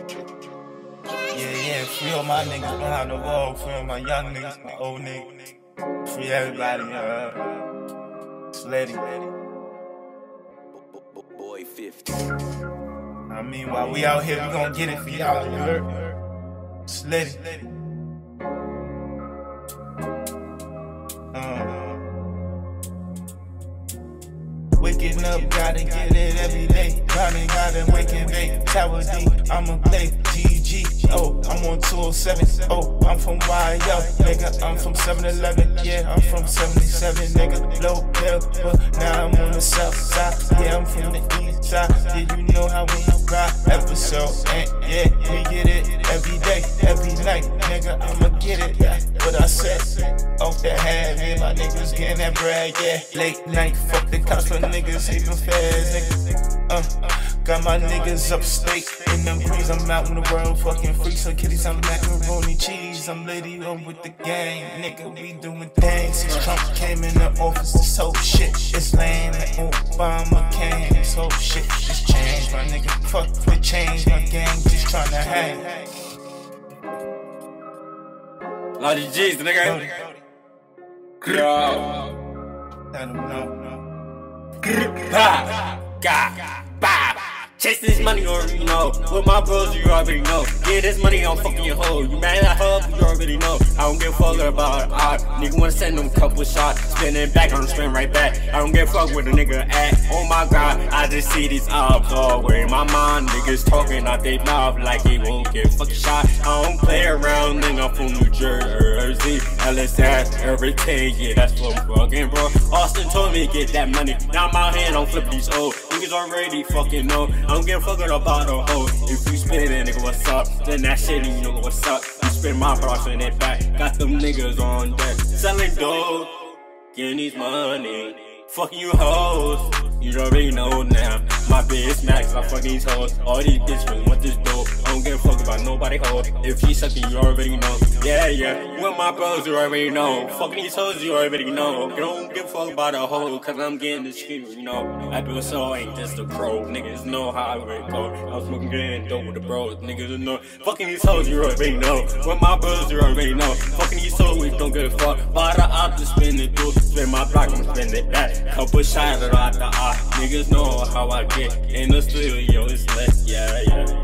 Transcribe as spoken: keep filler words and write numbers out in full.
Yeah, yeah, free all my niggas behind the wall, free all my young niggas, my old niggas, free everybody, uh, Sleddy. Boy fifty. I mean, while we out here, we gon' get it for y'all, you heard? Sleddy. Uh, Waking up, gotta get it every day. Grinding, gotta wake and bake. Tower D, I'ma play G G. Oh, I'm on two oh seven. Oh, I'm from Y L. Nigga, I'm from seven eleven. Yeah, I'm from seventy-seven. Nigga, low hill, but now I'm on the south side. Yeah, I'm from the east side. Yeah, you know how we ride. Episode, and yeah, we get it every day, every night. Nigga, I'ma get it. Yeah, what I said. Off the head, yeah, my niggas getting that bread. Yeah, late night, fuck the cops for niggas, hate them feds, nigga. Uh, got my niggas upstate in them breeze. I'm out in the world, fucking free. So kitties, I'm macaroni cheese. I'm lady on with the gang, nigga. We doing things. Since Trump came in the office, this whole shit is lame. Like Obama came, this whole shit is changed. My nigga, fuck the change. My gang just tryna hang. Lot of G's, nigga. Yo. I don't know. Bah, God, bah. Chase this money, you already know. With my bros, you already know. Get this money on fucking your hoe. You mad at her, you already know. I don't give a fuck about it. Uh, nigga wanna send them couple shots. Spin it back, I'm spin right back. I don't give a fuck where the nigga at. Oh my god, I just see these ops all way in my mind. Niggas talking out they mouth like he won't get fucking shot. I don't play around, nigga, I'm from New Jersey. L S S, everything, yeah, that's what I'm fucking, bro. Austin told me to get that money. Now I'm out here, don't flip these old. Niggas already fucking know. I don't give a fuck about a hoe. If you spin it, nigga, what's up? Then that shit, you know what's up. You spin my bros in it back. Got them niggas on deck. Selling dope, getting these money. Fucking you hoes, you already know now. My bitch max, I fuck these hoes. All these bitches really want this dope. I don't give a fuck about nobody hoes. If she sucking, you already know. Yeah, yeah. With my bros, you already know. Fucking these hoes, you already know. You don't give a fuck about a hoe, cause I'm getting this shit, you know. I do so ain't just a pro. Niggas know how I would go. I was smoking good dope with the bros. Niggas know. Fucking these hoes, you already know. With my bros, you already know. Fucking these hoes, we don't give a fuck. Buy the op to spin it through. Spin my block, I'm spin it back. Couple shots out the eye. Niggas know how I get in the studio, it's lit, yeah, yeah.